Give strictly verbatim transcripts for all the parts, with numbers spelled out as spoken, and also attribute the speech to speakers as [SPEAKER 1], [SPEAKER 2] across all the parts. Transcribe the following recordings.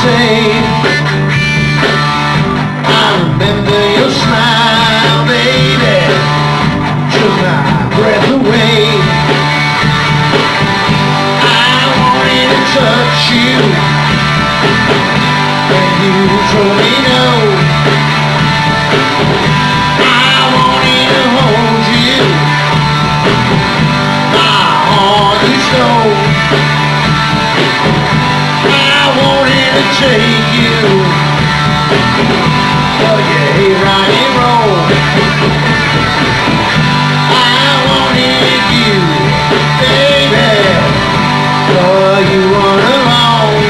[SPEAKER 1] say, I remember your smile, baby, took my breath away. I wanted to touch you, and you told me no. I wanted to hold you, my heart you stole. I wanted to take you, but you hate rock and roll. I wanted you, baby, but you weren't alone.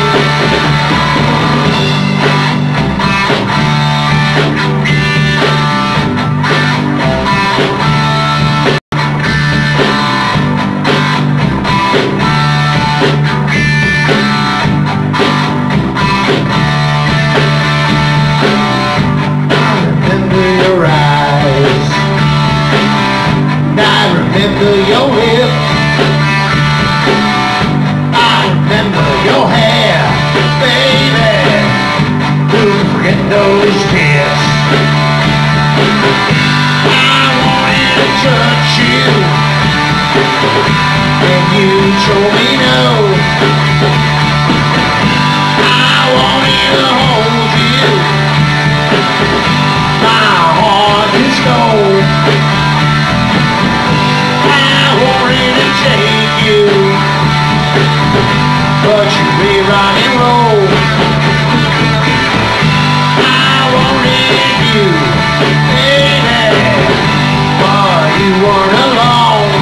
[SPEAKER 1] I remember your hip, I remember your hair, baby, who'll forget those tears. I wanted to touch you, and you told me no. I wanted to hold you, my heart is gold. But you be rock and roll. I wanted you, baby, but you weren't alone.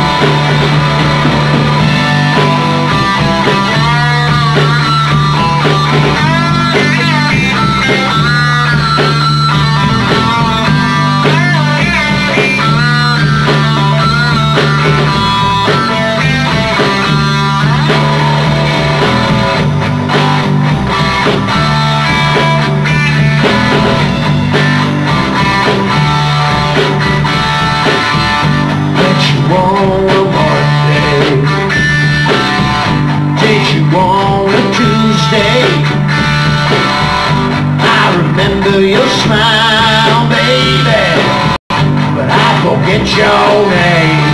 [SPEAKER 1] I remember your smile, baby, but I forget your name.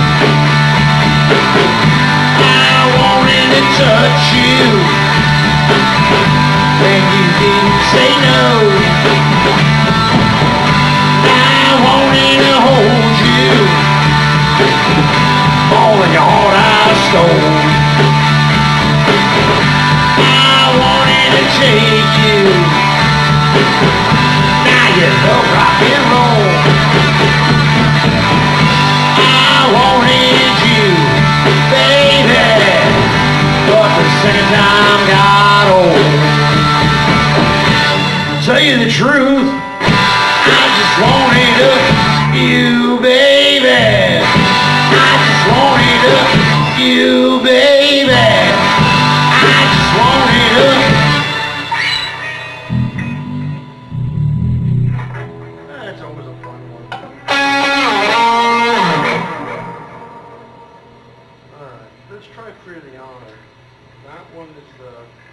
[SPEAKER 1] I wanted to touch you, when you didn't say no. I wanted to hold you, all in your heart I stole. Take you, now you love rock and roll. I wanted you, baby, but the second time got old. Tell you the truth, I just wanted you, baby. I just wanted you, baby. I just wanted to. That's always a fun one. Alright, let's try Free the Honor. That one is the